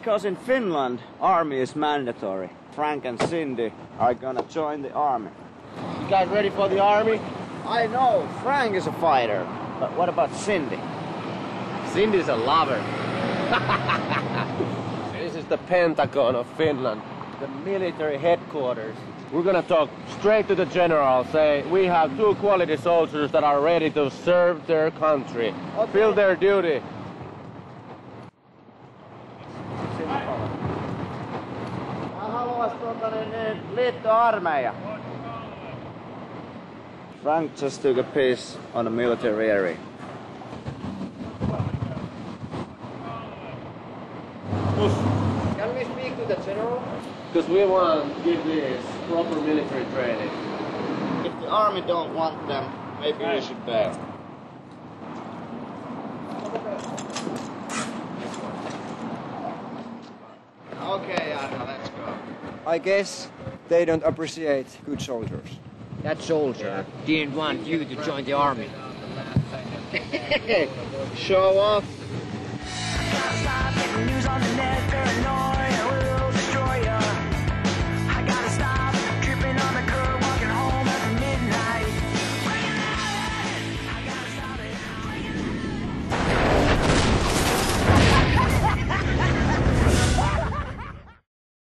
Because in Finland, army is mandatory. Frank and Cindy are gonna join the army. You guys ready for the army? I know, Frank is a fighter. But what about Cindy? Cindy's a lover. This is the Pentagon of Finland, the military headquarters. We're gonna talk straight to the general, say we have 2 quality soldiers that are ready to serve their country, fill their duty. Frank just took a piss on a military area. Can we speak to the general? Because we want to give this proper military training. If the army don't want them, maybe we should bail. Okay, Anna, let's go. I guess they don't appreciate good soldiers. That soldier didn't want you to join the army. Show off. News on the net,